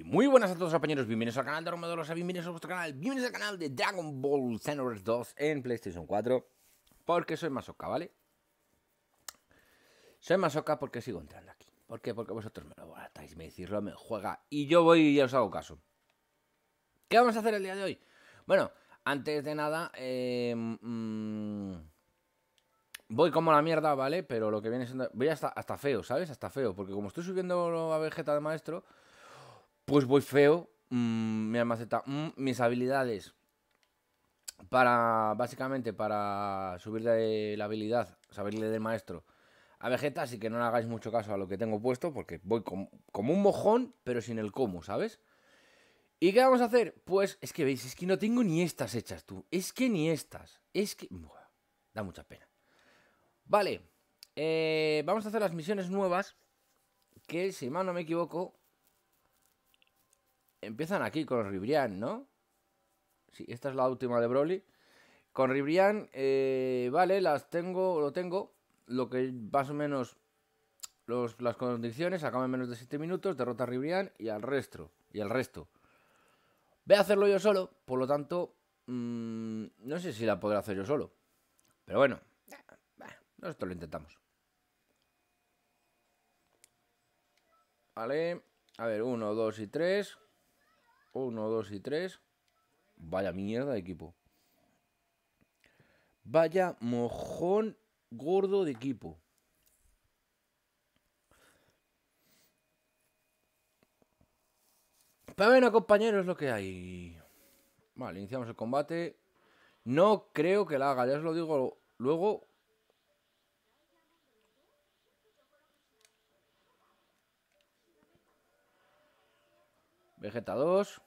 Muy buenas a todos compañeros, bienvenidos al canal de Romedorosa, bienvenidos a vuestro canal, bienvenidos al canal de Dragon Ball Xenoverse 2 en PlayStation 4. Porque soy masoca, ¿vale? Soy masoca porque sigo entrando aquí. ¿Por qué? Porque vosotros me lo baratáis, me decís, me juega y yo voy y ya os hago caso. ¿Qué vamos a hacer el día de hoy? Bueno, antes de nada, voy como la mierda, ¿vale? Pero lo que viene siendo... Voy hasta feo, ¿sabes? Hasta feo, porque como estoy subiendo a Vegeta de maestro, pues voy feo. Mi almaceta, mis habilidades para, básicamente, para subirle la habilidad, saberle de maestro a Vegeta, así que no le hagáis mucho caso a lo que tengo puesto, porque voy como un mojón, pero sin el cómo, ¿sabes? ¿Y qué vamos a hacer? Pues es que veis, es que no tengo ni estas hechas, tú. Es que ni estas. Es que... Buah, da mucha pena. Vale. Vamos a hacer las misiones nuevas, que si mal no me equivoco, empiezan aquí con Ribrian, ¿no? Sí, esta es la última de Broly. Con Ribrian, vale, las tengo, lo tengo. Lo que más o menos las condiciones, acaba en menos de 7 minutos, derrota a Ribrian y al resto. Voy a hacerlo yo solo, por lo tanto, no sé si la podré hacer yo solo. Pero bueno, esto lo intentamos. Vale, a ver, 1, 2 y 3. 1, 2 y 3. Vaya mierda de equipo. Vaya mojón gordo de equipo. Pero bueno, compañeros, es lo que hay. Vale, iniciamos el combate. No creo que la haga, ya os lo digo luego. Vegeta 2.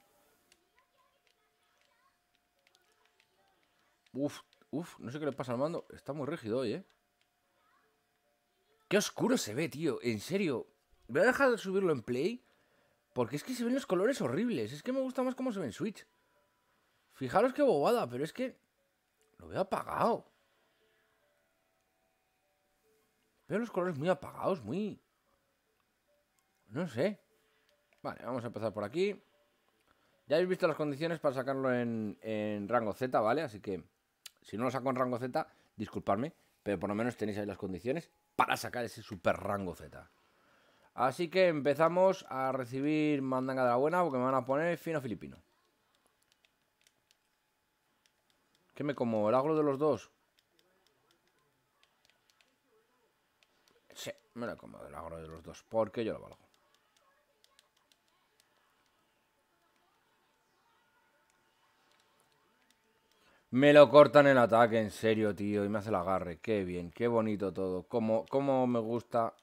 Uf, no sé qué le pasa al mando. Está muy rígido hoy, ¿eh? Qué oscuro se ve, tío. En serio. Voy a dejar de subirlo en Play, porque es que se ven los colores horribles. Es que me gusta más cómo se ve en Switch. Fijaros qué bobada, pero es que lo veo apagado. Veo los colores muy apagados, muy... No sé. Vale, vamos a empezar por aquí. Ya habéis visto las condiciones para sacarlo en rango Z, ¿vale? Así que si no lo saco en rango Z, disculpadme, pero por lo menos tenéis ahí las condiciones para sacar ese super rango Z. Así que empezamos a recibir mandanga de la buena, porque me van a poner fino filipino. ¿Qué me como? ¿El agro de los dos? Sí, me lo como el agro de los dos, porque yo lo valgo. Me lo cortan el ataque, en serio, tío, y me hace el agarre. Qué bien, qué bonito todo. Cómo me gusta.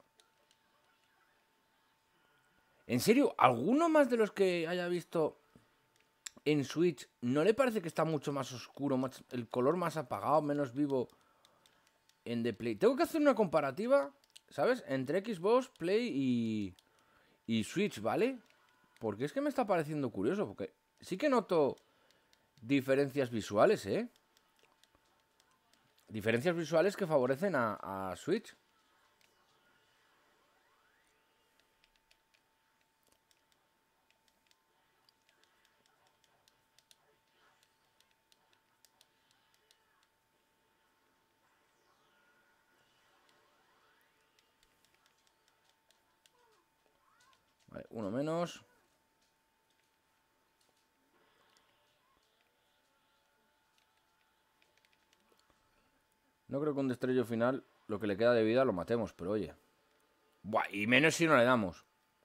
En serio, ¿alguno más de los que haya visto en Switch no le parece que está mucho más oscuro, el color más apagado, menos vivo en The Play? Tengo que hacer una comparativa, ¿sabes? Entre Xbox, Play y Switch, ¿vale? Porque es que me está pareciendo curioso, porque sí que noto diferencias visuales, ¿eh? Diferencias visuales que favorecen a Switch. Vale, uno menos. No creo que un destello final, lo que le queda de vida, lo matemos, pero oye. Buah, y menos si no le damos.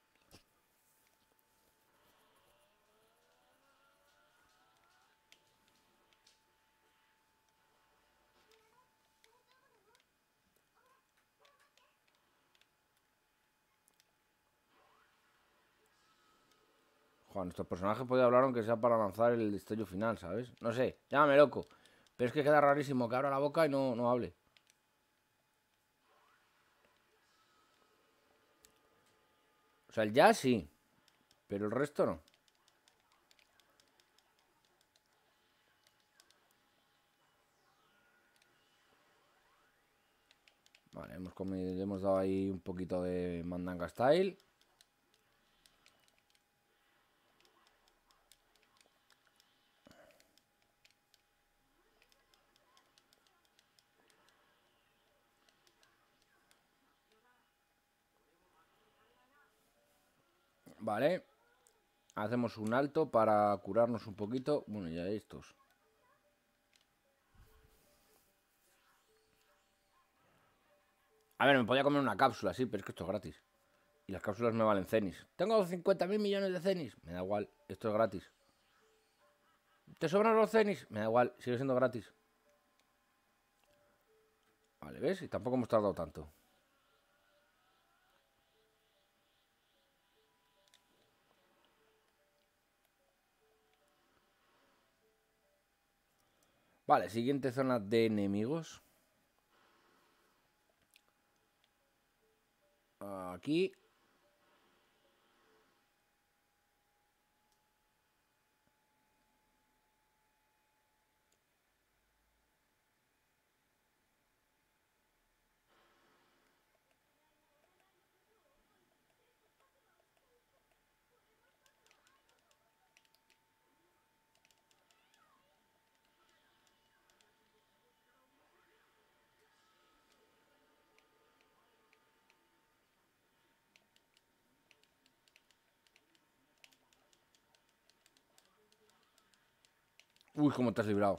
Joder, nuestro personaje puede hablar aunque sea para lanzar el destello final, ¿sabes? No sé, llámame loco. Pero es que queda rarísimo que abra la boca y no hable. O sea, el ya sí, pero el resto no. Vale, hemos dado ahí un poquito de mandanga style. Vale. Hacemos un alto para curarnos un poquito. Bueno, ya estos. A ver, me podía comer una cápsula, sí, pero es que esto es gratis. Y las cápsulas me valen cenis. Tengo 50.000 millones de cenis. Me da igual, esto es gratis. ¿Te sobran los cenis? Me da igual, sigue siendo gratis. Vale, ¿ves? Y tampoco hemos tardado tanto. Vale, siguiente zona de enemigos. Aquí. Uy, cómo te has librado.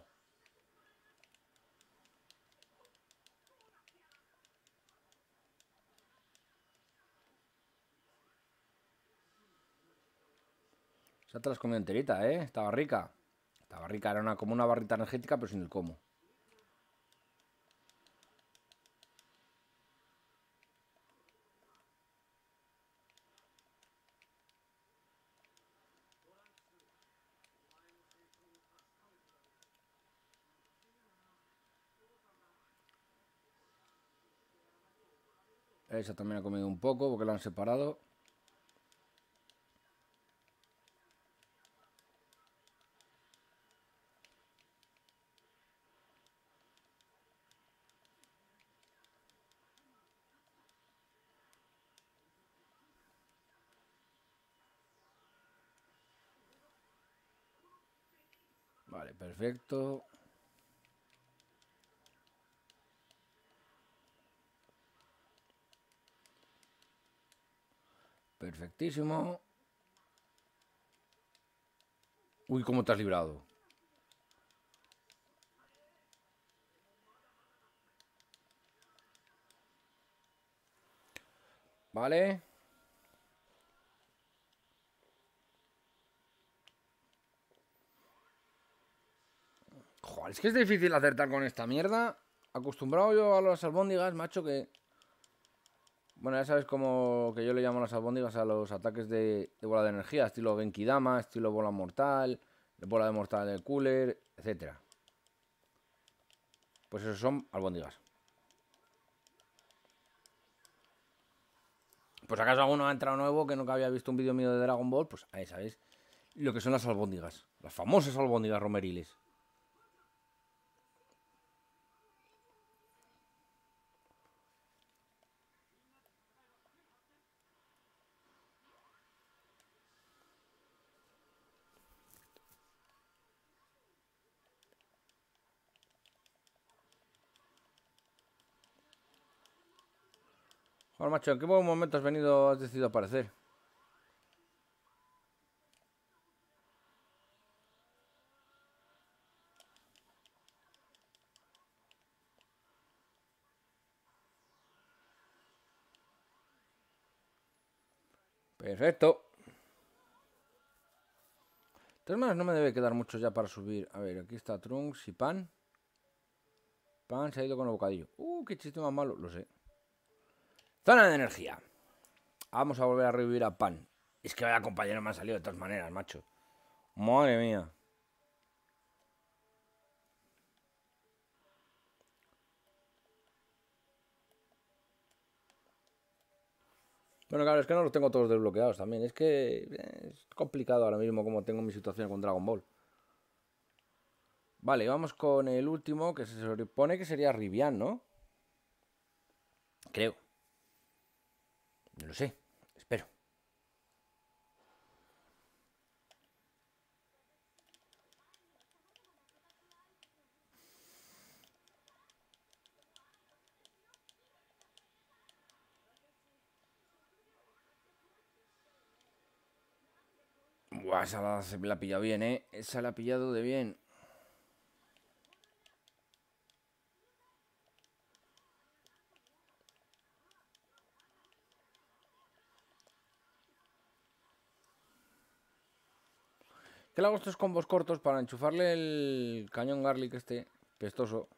Ya te la has comido enterita, ¿eh? Estaba rica. Estaba rica, era como una barrita energética, pero sin el como. Esa también ha comido un poco porque la han separado. Vale, perfecto. Perfectísimo. Uy, cómo te has librado. Vale. Joder, es que es difícil acertar con esta mierda. Acostumbrado yo a las albóndigas, macho, que... Bueno, ya sabes cómo que yo le llamo a las albóndigas a los ataques de bola de energía, estilo Genkidama, estilo bola mortal, bola de mortal del cooler, etcétera. Pues esos son albóndigas. Pues acaso alguno ha entrado nuevo que nunca había visto un vídeo mío de Dragon Ball, pues ahí sabéis lo que son las albóndigas. Las famosas albóndigas romeriles. Joder, macho, ¿en qué buen momento has decidido aparecer? Perfecto. Tres más no me debe quedar mucho ya para subir. A ver, aquí está Trunks y Pan. Pan se ha ido con el bocadillo. Qué chiste más malo, lo sé. Zona de energía. Vamos a volver a revivir a Pan. Es que vaya compañero me ha salido de todas maneras, macho. Madre mía. Bueno, claro, es que no los tengo todos desbloqueados también. Es que es complicado ahora mismo como tengo mi situación con Dragon Ball. Vale, vamos con el último, que se supone que sería Rivian, ¿no? Creo. No lo sé. Espero. Buah, esa se me la ha pillado bien, ¿eh? Esa la ha pillado de bien. ¿Qué le hago estos combos cortos para enchufarle el cañón garlic este pestoso?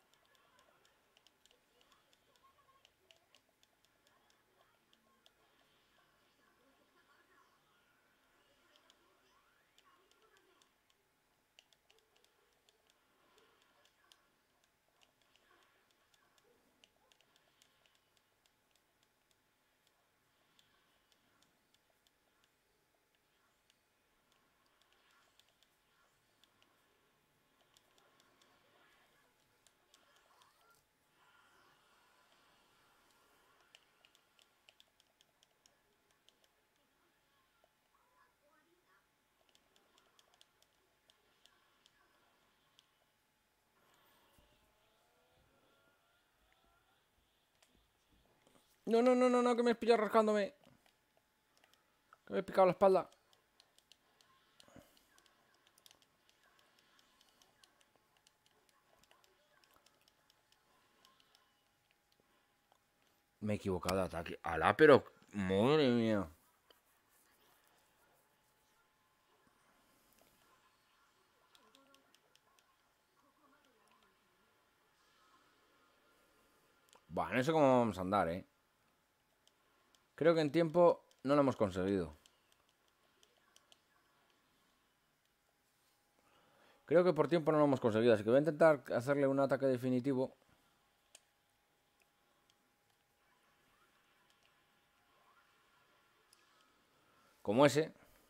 No, no, no, no, no, que me he pillado rascándome. Que me he picado la espalda. Me he equivocado de ataque. Alá, pero... Madre mía. Buah, no sé cómo vamos a andar, ¿eh? Creo que en tiempo no lo hemos conseguido. Creo que por tiempo no lo hemos conseguido. Así que voy a intentar hacerle un ataque definitivo. Como ese.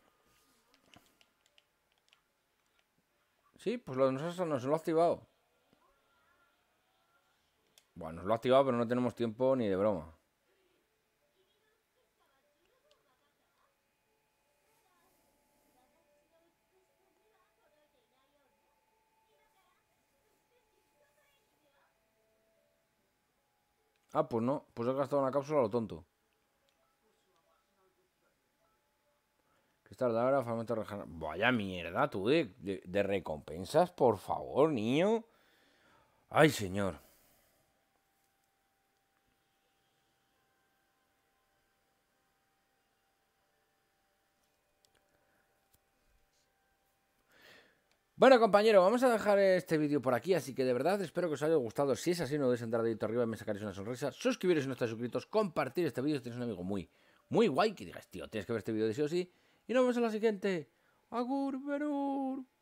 Sí, pues nos lo ha activado. Bueno, nos lo ha activado, pero no tenemos tiempo ni de broma. Ah, pues no. Pues he gastado una cápsula a lo tonto. Cristal de ahora, fragmento regenerado. Vaya mierda, tú de recompensas, por favor, niño. Ay, señor. Bueno, compañero, vamos a dejar este vídeo por aquí, así que de verdad espero que os haya gustado. Si es así, no dudéis en dar dedito arriba y me sacaréis una sonrisa. Suscribiros si no estáis suscritos, compartir este vídeo si tenéis un amigo muy guay que digas, tío, tienes que ver este vídeo de sí o sí. Y nos vemos en la siguiente. Agur, Berur.